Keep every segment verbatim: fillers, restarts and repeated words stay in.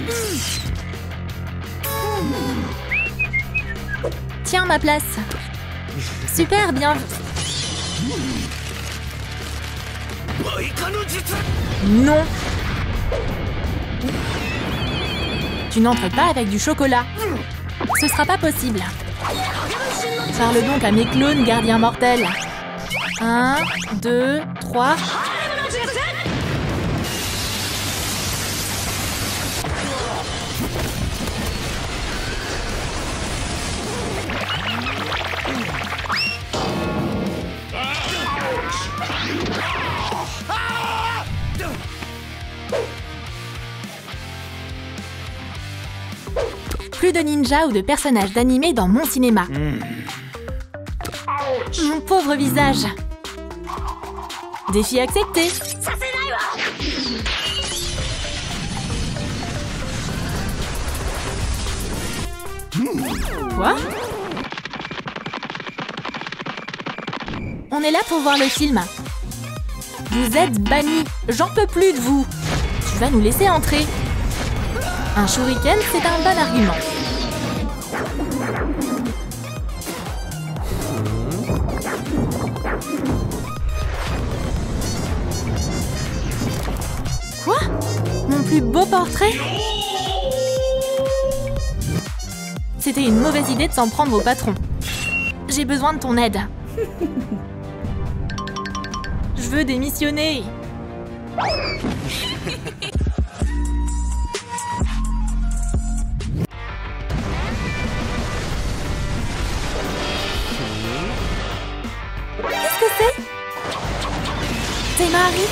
Tiens ma place. Super bien. Non. Tu n'entres pas avec du chocolat. Ce sera pas possible. Parle donc à mes clones gardiens mortels. Un, deux, trois. Plus de ninjas ou de personnages d'animé dans mon cinéma. Mmh. Mon pauvre visage. Défi accepté. Quoi? On est là pour voir le film. Vous êtes bannis. J'en peux plus de vous. Tu vas nous laisser entrer. Un shuriken, c'est un bon argument. Quoi? Mon plus beau portrait? C'était une mauvaise idée de s'en prendre au patron. J'ai besoin de ton aide. Je veux démissionner. Qu'est-ce que c'est? C'est Marie.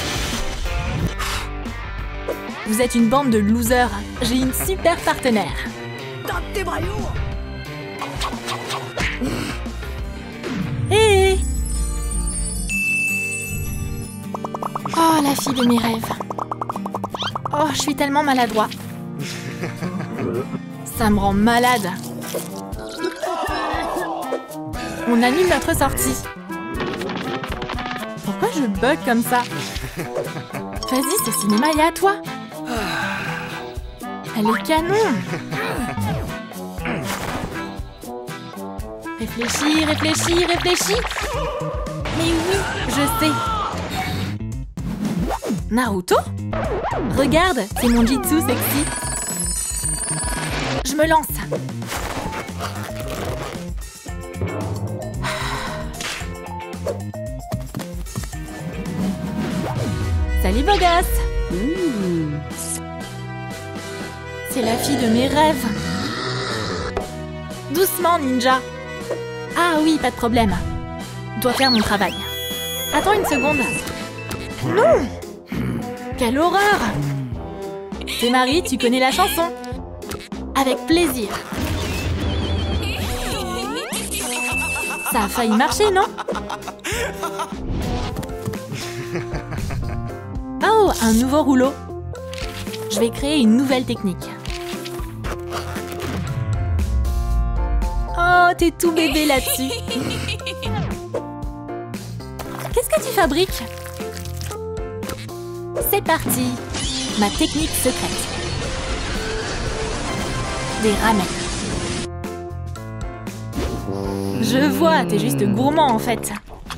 Vous êtes une bande de losers. J'ai une super partenaire. Hé hey. Oh, la fille de mes rêves. Oh, je suis tellement maladroit. Ça me rend malade. On annule notre sortie. Pourquoi je bug comme ça? Vas-y, ce cinéma est à toi. Elle est canon. Réfléchis, réfléchis, réfléchis. Mais oui, je sais. Naruto? Regarde, c'est mon jutsu sexy. Je me lance. Salut beau gosse. Mmh. C'est la fille de mes rêves. Doucement, ninja. Ah oui, pas de problème. Dois faire mon travail. Attends une seconde. Non! Quelle horreur! C'est Marie, tu connais la chanson. Avec plaisir. Ça a failli marcher, non? Oh, un nouveau rouleau. Je vais créer une nouvelle technique. Oh, t'es tout bébé là-dessus. Qu'est-ce que tu fabriques? C'est parti. Ma technique secrète. Des ramen. Je vois, t'es juste gourmand en fait.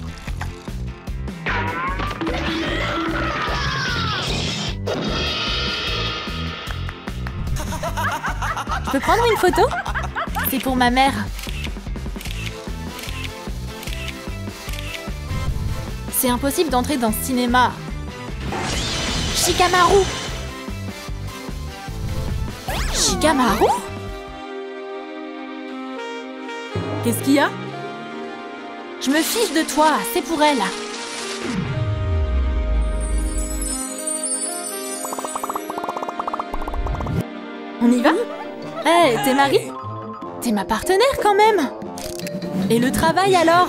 Je peux prendre une photo? C'est pour ma mère. C'est impossible d'entrer dans ce cinéma. Shikamaru! Shikamaru? Qu'est-ce qu'il y a? Je me fiche de toi, c'est pour elle. On y va? Hé, hey, t'es Marie? T'es ma partenaire quand même! Et le travail alors?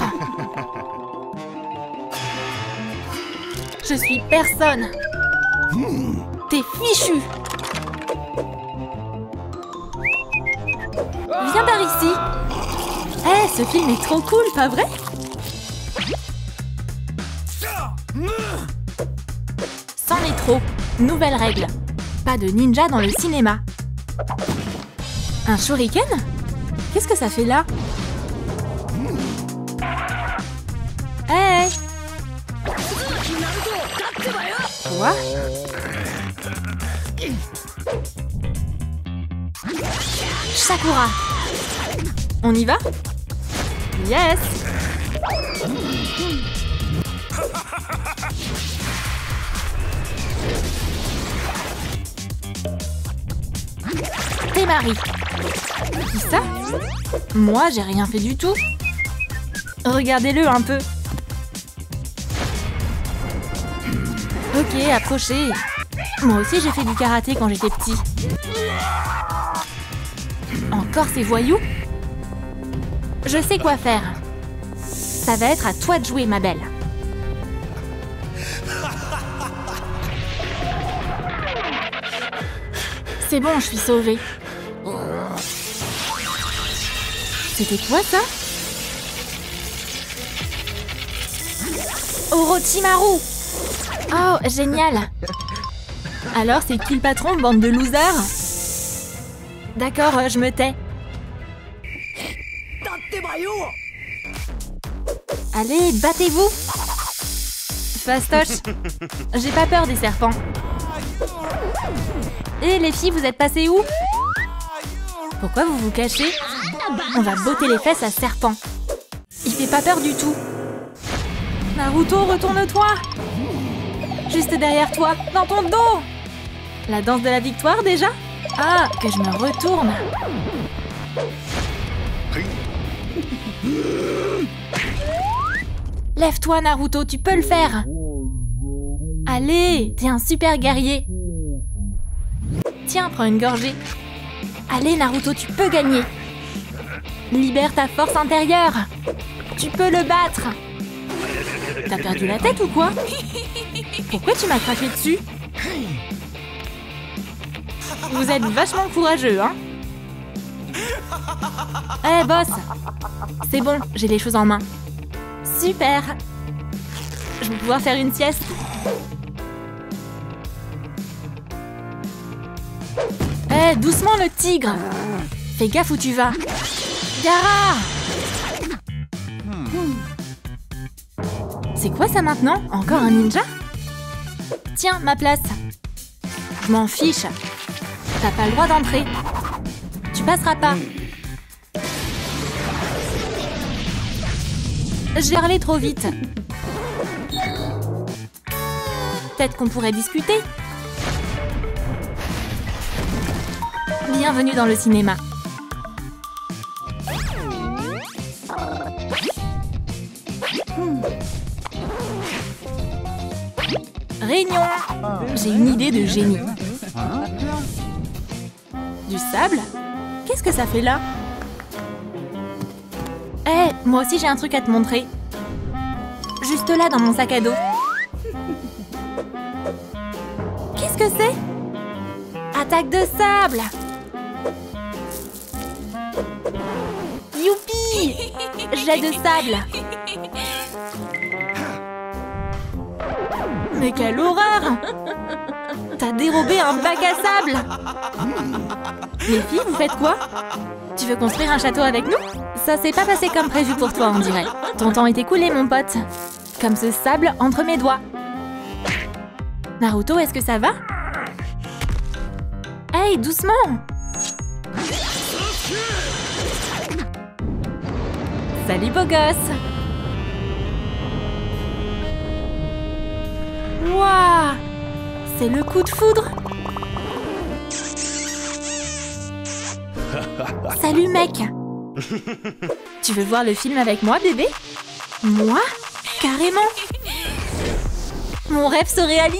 Je suis personne! T'es fichu! Viens par ici! Hé, hey, ce film est trop cool, pas vrai? C'en est trop! Nouvelle règle! Pas de ninja dans le cinéma! Un shuriken? Qu'est-ce que ça fait là? Hey! Quoi? Sakura! On y va? Yes! T'es Marie. Qui ça? Moi, j'ai rien fait du tout. Regardez-le un peu. Ok, approchez. Moi aussi, j'ai fait du karaté quand j'étais petit. Encore ces voyous? Je sais quoi faire. Ça va être à toi de jouer, ma belle. C'est bon, je suis sauvée. C'était quoi, ça? Orochimaru! Oh, génial! Alors, c'est qui le patron, bande de losers? D'accord, euh, je me tais. Allez, battez-vous! Fastoche! J'ai pas peur des serpents. Et les filles, vous êtes passées où? Pourquoi vous vous cachez? On va botter les fesses à serpent. Il fait pas peur du tout. Naruto, retourne-toi! Juste derrière toi, dans ton dos! La danse de la victoire déjà? Ah, que je me retourne! Lève-toi, Naruto, tu peux le faire! Allez, t'es un super guerrier! Tiens, prends une gorgée. Allez, Naruto, tu peux gagner! Libère ta force intérieure! Tu peux le battre! T'as perdu la tête ou quoi? Pourquoi tu m'as craché dessus? Vous êtes vachement courageux, hein? Eh, hey, boss! C'est bon, j'ai les choses en main. Super! Je vais pouvoir faire une sieste. Eh, hey, doucement le tigre! Fais gaffe où tu vas. Gaara! C'est quoi ça maintenant? Encore un ninja? Tiens, ma place. Je m'en fiche. T'as pas le droit d'entrer. Tu passeras pas. J'ai parlé trop vite. Peut-être qu'on pourrait discuter. Bienvenue dans le cinéma. Réunion! J'ai une idée de génie. Du sable? Qu'est-ce que ça fait là? Eh, hey, moi aussi j'ai un truc à te montrer. Juste là dans mon sac à dos. Qu'est-ce que c'est? Attaque de sable! Youpi! Jet de sable! Mais quelle horreur! T'as dérobé un bac à sable! Les filles, vous faites quoi? Tu veux construire un château avec nous? Ça s'est pas passé comme prévu pour toi, on dirait. Ton temps est écoulé, mon pote. Comme ce sable entre mes doigts. Naruto, est-ce que ça va? Hey, doucement! Salut, beau gosse! Wouah! C'est le coup de foudre! Salut, mec! Tu veux voir le film avec moi, bébé? Moi? Carrément! Mon rêve se réalise!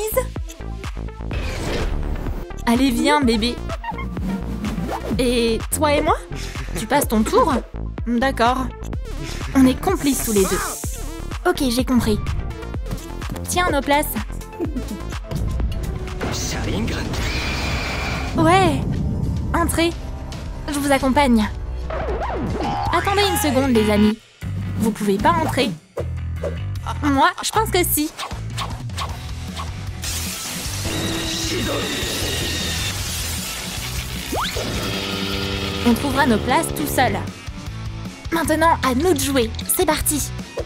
Allez, viens, bébé! Et toi et moi? Tu passes ton tour? D'accord. On est complices tous les deux. Ok, j'ai compris. Tiens, nos places. Ouais! Entrez. Je vous accompagne. Attendez une seconde, les amis. Vous pouvez pas entrer. Moi, je pense que si. On trouvera nos places tout seul. Maintenant, à nous de jouer. C'est parti.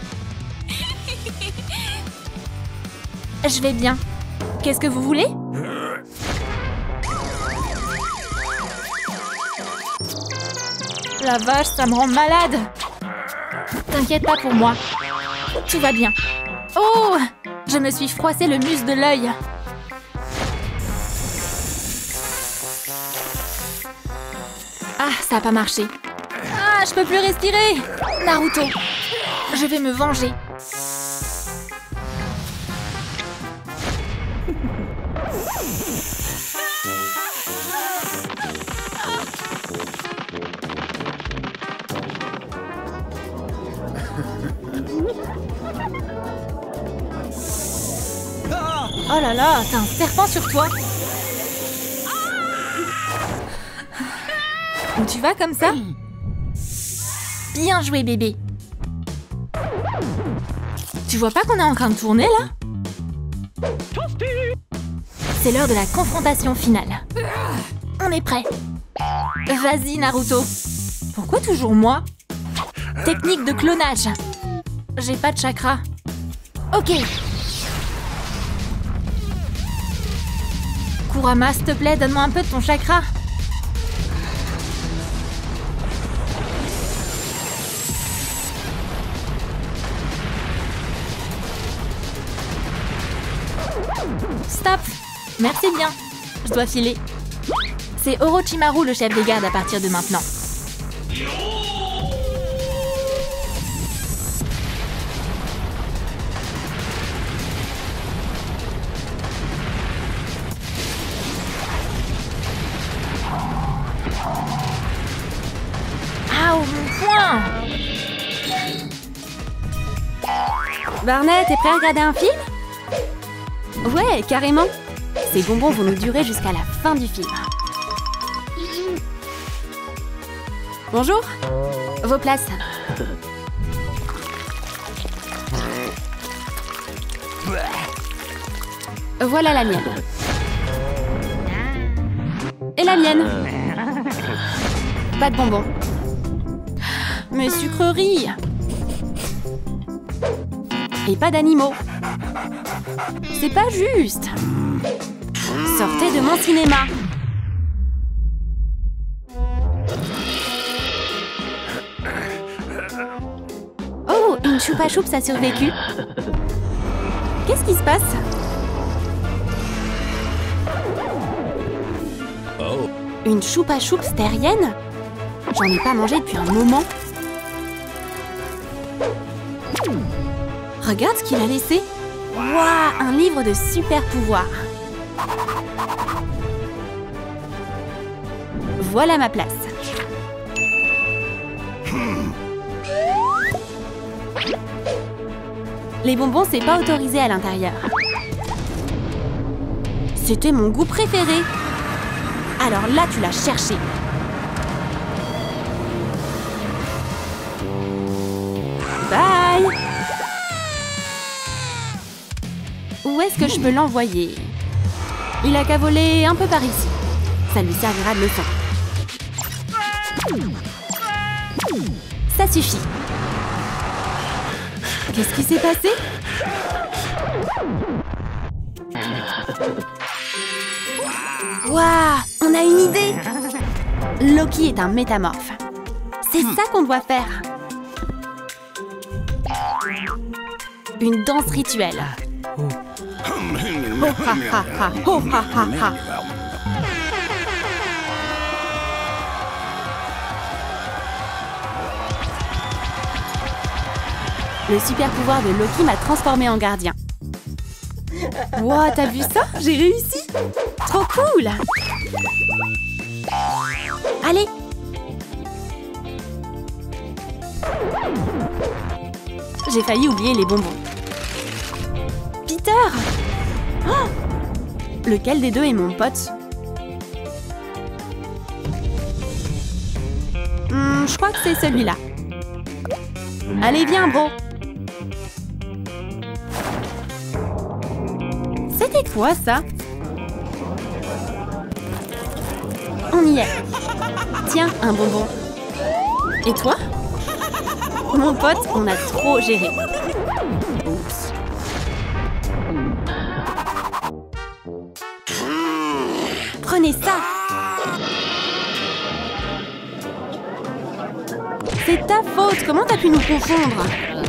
Je vais bien. Qu'est-ce que vous voulez? La vache, ça me rend malade. T'inquiète pas pour moi. Tout va bien. Oh! Je me suis froissé le muscle de l'œil. Ah, ça n'a pas marché. Ah, je peux plus respirer. Naruto, je vais me venger. Oh là là, t'as un serpent sur toi. Où tu vas comme ça? Bien joué, bébé. Tu vois pas qu'on est en train de tourner, là? C'est l'heure de la confrontation finale. On est prêt. Vas-y, Naruto. Pourquoi toujours moi? Technique de clonage. J'ai pas de chakra. Ok. Kurama, s'il te plaît, donne-moi un peu de ton chakra. Stop! Merci bien. Je dois filer. C'est Orochimaru le chef des gardes à partir de maintenant. Ah, mon poing! Barney, t'es prêt à regarder un film? Ouais, carrément. Ces bonbons vont nous durer jusqu'à la fin du film. Bonjour. Vos places. Voilà la mienne. Et la mienne. Pas de bonbons. Mes sucreries. Et pas d'animaux. C'est pas juste. Sortez de mon cinéma. Oh, une choupa choups a survécu. Qu'est-ce qui se passe? Une choupa choups terrienne? J'en ai pas mangé depuis un moment. Regarde ce qu'il a laissé. Waouh, un livre de super pouvoirs. Voilà ma place. Les bonbons, c'est pas autorisé à l'intérieur. C'était mon goût préféré. Alors là, tu l'as cherché. Bye. Où est-ce que je peux l'envoyer? Il a qu'à voler un peu par ici. Ça lui servira de leçon. Ça suffit. Qu'est-ce qui s'est passé? Waouh, on a une idée! Loki est un métamorphe. C'est ça qu'on doit faire. Une danse rituelle. Oh ha ha ha, oh ha ha ha. Le super pouvoir de Loki m'a transformé en gardien. Wow, t'as vu ça? J'ai réussi! Trop cool! Allez! J'ai failli oublier les bonbons. Peter! Oh! Lequel des deux est mon pote? Hmm, je crois que c'est celui-là. Allez, viens, bro! C'était quoi, ça? On On y est. Tiens, un bonbon. Et toi? Mon pote, on a trop géré. Oups. Prenez ça. C'est ta faute. Comment t'as pu nous confondre?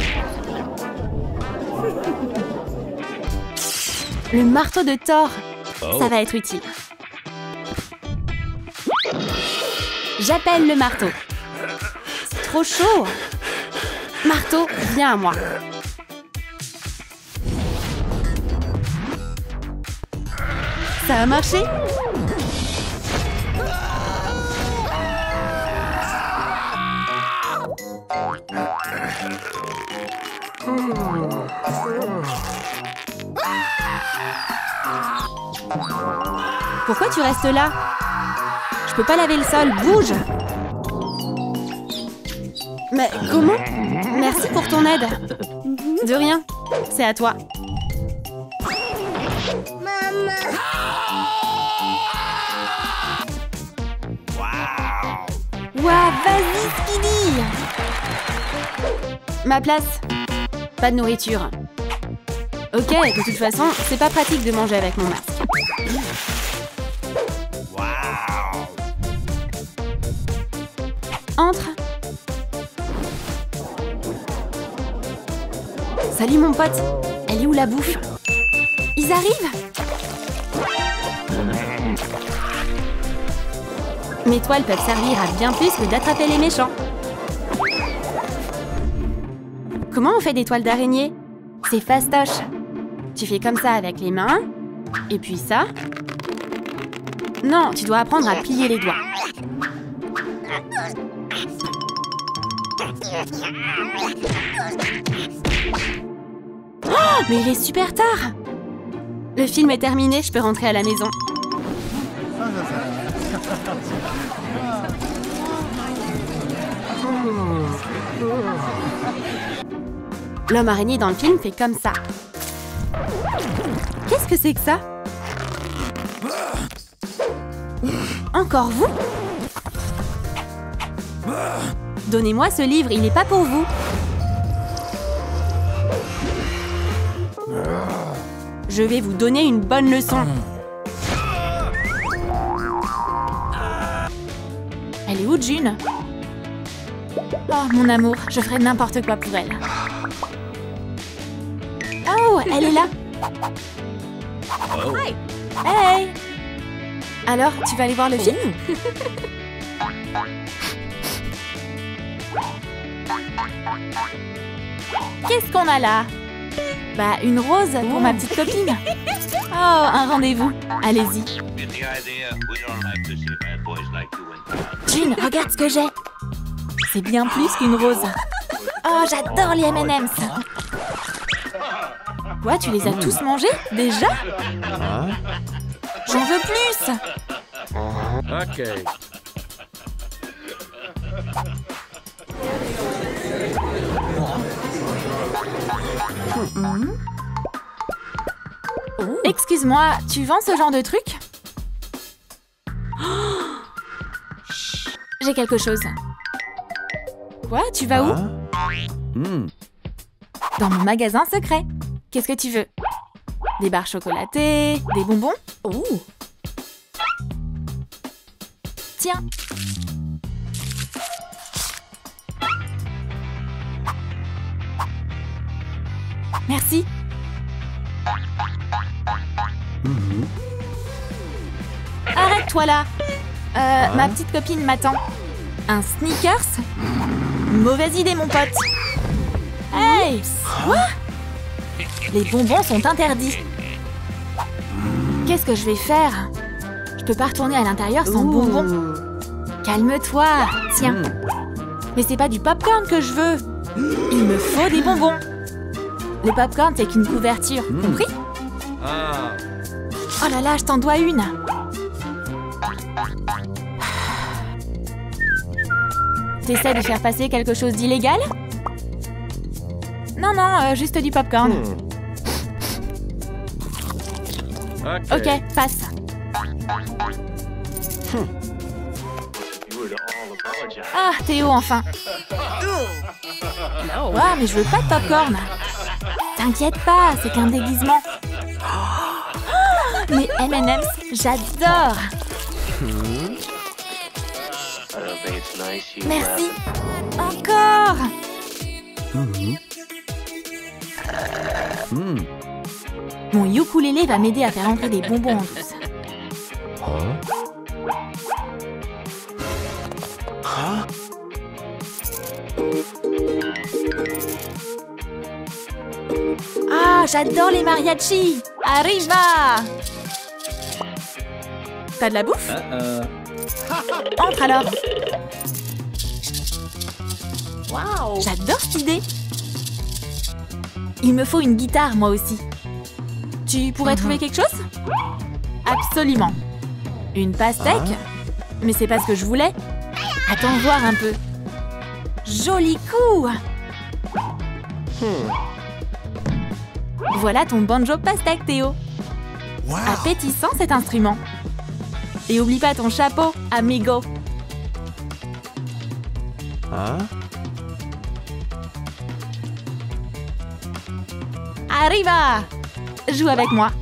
Le marteau de Thor. Ça va être utile. J'appelle le marteau. C'est trop chaud. Marteau, viens à moi. Ça a marché? Pourquoi tu restes là? Je peux pas laver le sol, bouge! Mais comment? Merci pour ton aide. De rien, c'est à toi. Maman. Ouah, vas-y, Skiddy! Ma place. Pas de nourriture. Ok, de toute façon, c'est pas pratique de manger avec mon masque. Entre. Salut mon pote. Elle est où la bouffe? Ils arrivent? Mes toiles peuvent servir à bien plus que d'attraper les méchants. Comment on fait des toiles d'araignée? C'est fastoche. Tu fais comme ça avec les mains. Et puis ça. Non, tu dois apprendre à plier les doigts. Oh, mais il est super tard! Le film est terminé, je peux rentrer à la maison. L'homme araignée dans le film fait comme ça. Qu'est-ce que c'est que ça? Encore vous? Donnez-moi ce livre, il n'est pas pour vous. Je vais vous donner une bonne leçon. Elle est où, June? Oh, mon amour, je ferai n'importe quoi pour elle. Oh, elle est là. Hi. Hey. Alors, tu vas aller voir le film? Qu'est-ce qu'on a là? Bah, une rose pour oh. ma petite copine. Oh, un rendez-vous. Allez-y. Jean, regarde ce que j'ai. C'est bien plus qu'une rose. Oh, j'adore les M and M's. Quoi, tu les as tous mangés? Déjà? J'en veux plus. Ok. Excuse-moi, tu vends ce genre de truc? J'ai quelque chose. Quoi? Tu vas où? Mm. Dans mon magasin secret. Qu'est-ce que tu veux? Des barres chocolatées? Des bonbons? Oh. Tiens. Merci. Mm-hmm. Arrête-toi là. Euh, Ah. Ma petite copine m'attend. Un sneakers? Mauvaise idée, mon pote. Hey! Quoi? Les bonbons sont interdits. Qu'est-ce que je vais faire? Je peux pas retourner à l'intérieur sans Ouh. bonbons. Calme-toi. Tiens. Mm. Mais c'est pas du popcorn que je veux. Il me faut des bonbons. Le popcorn, c'est qu'une couverture. Mm. Compris? Ah. Oh là là, je t'en dois une. T'essaies de faire passer quelque chose d'illégal? Non, non, euh, juste du popcorn. Mm. Ok. Ok, passe. Ah, Théo, enfin. Ouah, mais je veux pas de popcorn. T'inquiète pas, c'est qu'un déguisement. Oh, les M and M's, j'adore. Merci. Encore. Mhm. Hmm. Mon ukulélé va m'aider à faire entrer des bonbons en douce. Huh? Ah, j'adore les mariachis. Arriva. T'as de la bouffe? Uh-uh. Entre alors. Wow. J'adore cette idée. Il me faut une guitare, moi aussi. Tu pourrais trouver quelque chose? Absolument. Une pastèque? Mais c'est pas ce que je voulais. Attends voir un peu. Joli coup! Voilà ton banjo pastèque, Théo. Appétissant cet instrument. Et oublie pas ton chapeau, amigo. Hein? Arriva! Joue avec moi.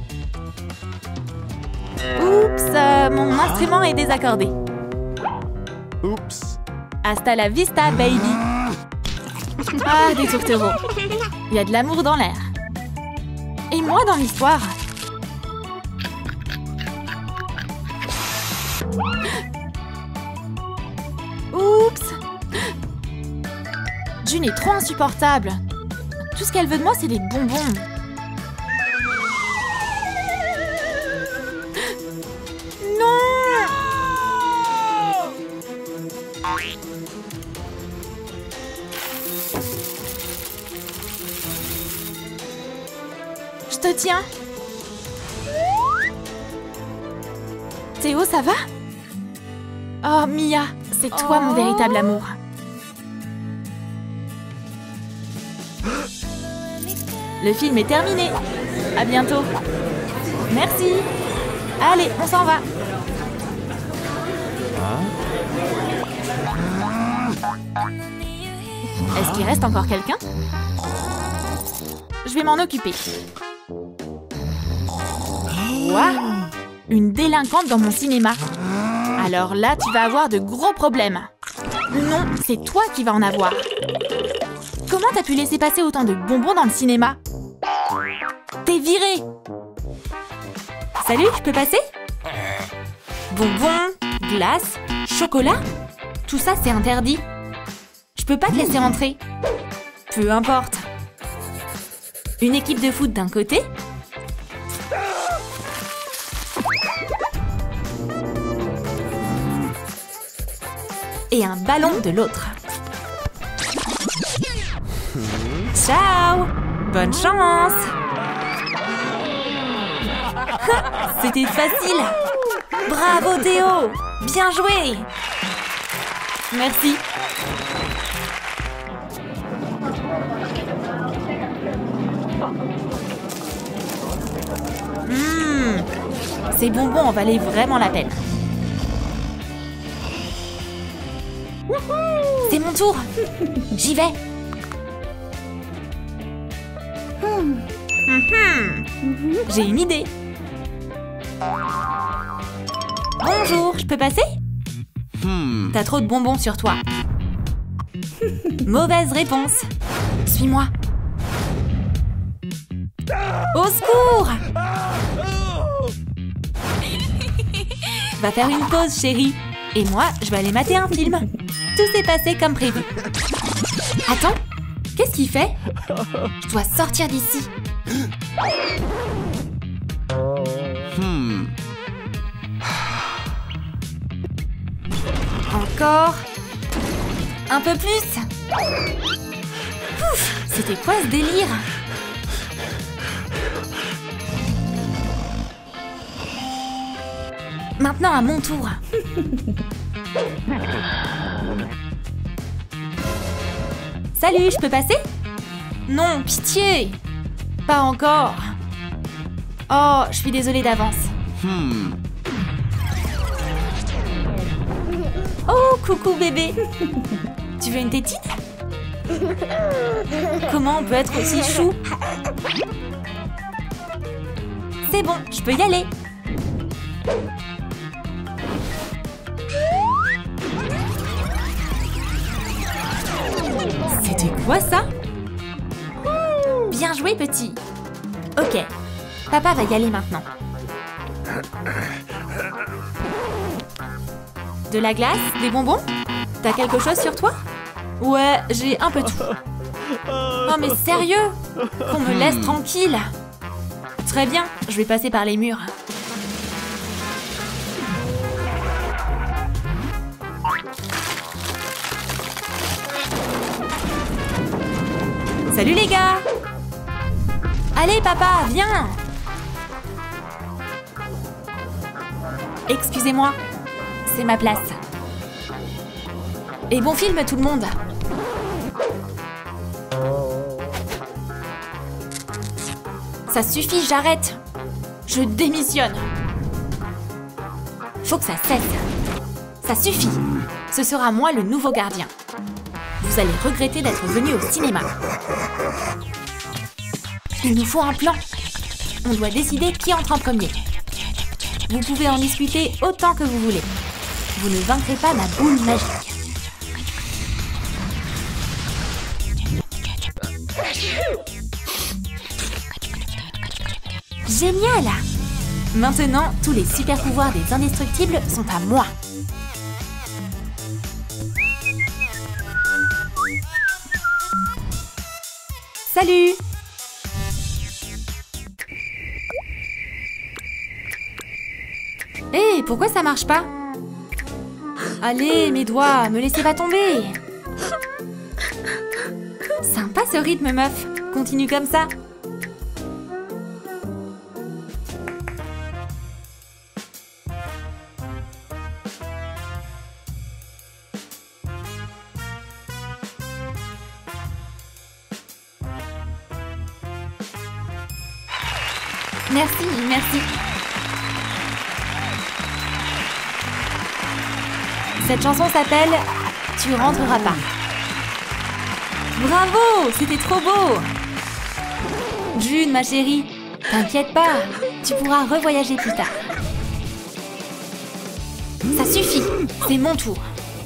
Oups, euh, mon instrument est désaccordé. Oups. Hasta la vista, baby. Ah, des tourtereaux. Il y a de l'amour dans l'air. Et moi dans l'histoire. Oups. June est trop insupportable. Tout ce qu'elle veut de moi, c'est des bonbons. Je te tiens. Théo, ça va? Oh, Mia, c'est toi mon véritable amour. Le film est terminé. À bientôt. Merci. Allez, on s'en va. Est-ce qu'il reste encore quelqu'un? Je vais m'en occuper. Quoi? Une délinquante dans mon cinéma. Alors là, tu vas avoir de gros problèmes. Non, c'est toi qui vas en avoir. Comment t'as pu laisser passer autant de bonbons dans le cinéma? T'es viré. Salut, je peux passer? Bonbons, glace, chocolat? Tout ça, c'est interdit. Je peux pas te laisser rentrer. Peu importe. Une équipe de foot d'un côté. Et un ballon de l'autre. Ciao! Bonne chance! C'était facile! Bravo Théo! Bien joué! Merci! Mmh, ces bonbons en valaient vraiment la peine. C'est mon tour! J'y vais! Mmh. J'ai une idée! Bonjour, je peux passer? Hmm. T'as trop de bonbons sur toi. Mauvaise réponse. Suis-moi. Au secours! Va faire une pause, chérie. Et moi, je vais aller mater un film. Tout s'est passé comme prévu. Attends, qu'est-ce qu'il fait? Je dois sortir d'ici. Hmm. Encore. Un peu plus. Ouf, c'était quoi ce délire? Maintenant à mon tour. Salut, je peux passer? Non, pitié. Pas encore. Oh, je suis désolée d'avance. Hmm. Oh, Coucou bébé. Tu veux une tétine? Comment on peut être aussi chou? C'est bon, je peux y aller. C'était quoi ça? Bien joué, petit. Ok, papa va y aller maintenant. De la glace? Des bonbons? T'as quelque chose sur toi? Ouais, j'ai un peu tout. Oh mais sérieux? Qu'on me laisse tranquille. Très bien, je vais passer par les murs. Salut les gars! Allez papa, viens! Excusez-moi, c'est ma place. Et bon film tout le monde! Ça suffit, j'arrête! Je démissionne! Faut que ça cesse! Ça suffit! Ce sera moi le nouveau gardien. Vous allez regretter d'être venu au cinéma. Il nous faut un plan. On doit décider qui entre en premier. Vous pouvez en discuter autant que vous voulez. Vous ne vaincrez pas ma boule magique. Génial! Maintenant, tous les super pouvoirs des indestructibles sont à moi. Salut! Hé, hey, pourquoi ça marche pas? Allez, mes doigts, me laissez pas tomber! Sympa ce rythme, meuf. Continue comme ça. Merci, merci. Cette chanson s'appelle « Tu rentreras pas ». Bravo, c'était trop beau. June, ma chérie, t'inquiète pas, tu pourras revoyager plus tard. Ça suffit, c'est mon tour.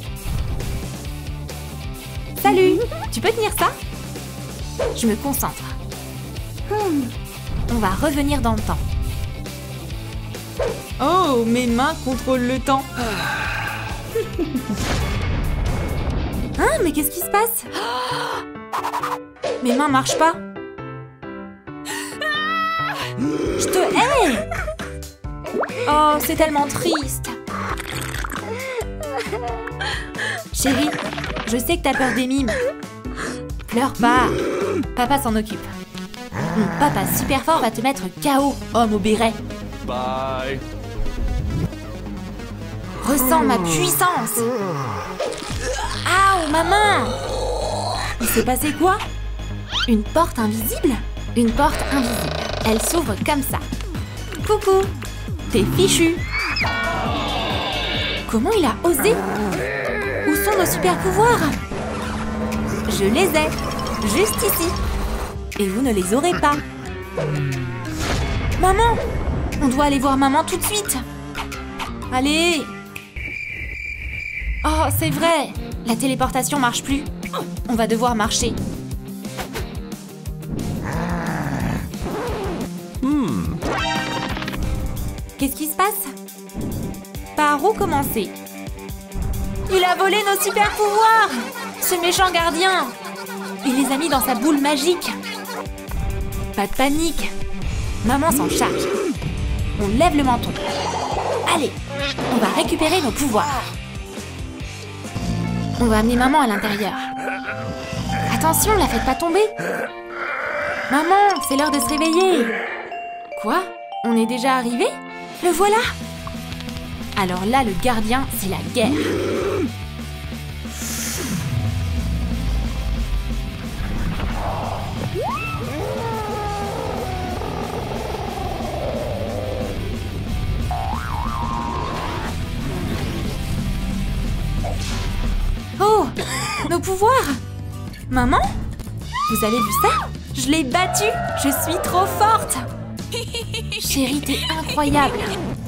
Salut, tu peux tenir ça? Je me concentre. Hmm. On va revenir dans le temps. Oh, mes mains contrôlent le temps. Hein, mais qu'est-ce qui se passe? Mes mains marchent pas. Je te hais! Oh, c'est tellement triste. Chérie, je sais que t'as peur des mimes. Pleure pas. Papa s'en occupe. Mon papa super fort va te mettre K O, homme au béret. Bye. Ressens ma puissance. Ouh, ma main. Il s'est passé quoi? Une porte invisible? Une porte invisible. Elle s'ouvre comme ça. Coucou. T'es fichu. Comment il a osé? Où sont nos super pouvoirs? Je les ai. Juste ici. Et vous ne les aurez pas. Maman! On doit aller voir maman tout de suite. Allez! Oh, c'est vrai! La téléportation marche plus. On va devoir marcher. Hmm. Qu'est-ce qui se passe? Par où commencer? Il a volé nos super pouvoirs! Ce méchant gardien! Il les a mis dans sa boule magique. Pas de panique. Maman s'en charge. On lève le menton. Allez, on va récupérer nos pouvoirs. On va amener maman à l'intérieur. Attention, la faites pas tomber. Maman, c'est l'heure de se réveiller. Quoi? On est déjà arrivé? Le voilà. Alors là, le gardien, c'est la guerre. Nos pouvoirs! Maman? Vous avez vu ça? Je l'ai battue! Je suis trop forte! Chérie, t'es incroyable!